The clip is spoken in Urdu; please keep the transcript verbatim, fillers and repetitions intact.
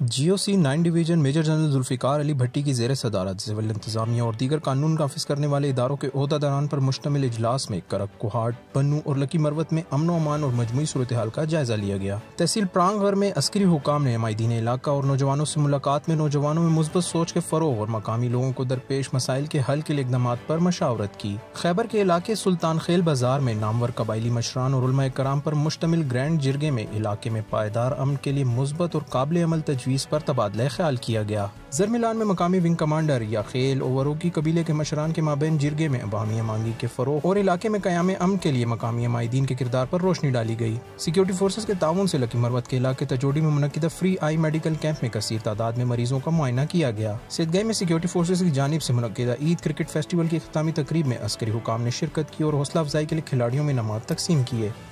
جی O C nine division major general Zulfiqar Ali Bhatti کی زیر صدارت سول انتظامیہ اور دیگر قانون نافذ کرنے والے اداروں کے عہدیداران پر مشتمل اجلاس میں کرک، کوہاٹ، بنوں اور لکی مروت میں امن و امان اور مجموعی صورتحال کا جائزہ لیا گیا۔ تحصیل پرانگ غر میں عسکری حکام نے عمائدین علاقہ اور نوجوانوں سے ملاقات میں نوجوانوں میں مثبت سوچ کے فروغ اور مقامی لوگوں کو درپیش مسائل کے حل کے لیے اقدامات پر مشاورت کی۔ خیبر کے علاقے سلطان خیل بازار میں نامور قبائلی مشران اور علماء کرام پر مشتمل گرینڈ جرگے میں علاقے میں پائیدار امن کے لیے مثبت اور قابل عمل تجویز پر تبادلہ خیال کیا گیا۔ زرملان میں مقامی ونگ کمانڈر یا خیل اووروکی قبیلے کے مشران کے مابین جرگے میں عوامی امانگی کے فروغ اور علاقے میں قیام امن کے لیے مقامی عمائدین کے کردار پر روشنی ڈالی گئی۔ سیکیورٹی فورسز کے تعاون سے لکی مروت کے علاقے تجوڑی میں منعقدہ فری آئی میڈیکل کیمپ میں کثیر تعداد میں مریضوں کا معائنہ کیا گیا۔ سیدگئی میں سیکیورٹی فورسز کی جانب سے منعقدہ عید کرکٹ فیسٹیول کی اختتامی تقریب میں عسکری حکام نے شرکت کی اور حوصلہ افزائی کے لیے کھلاڑیوں میں انعامات تقسیم کیے۔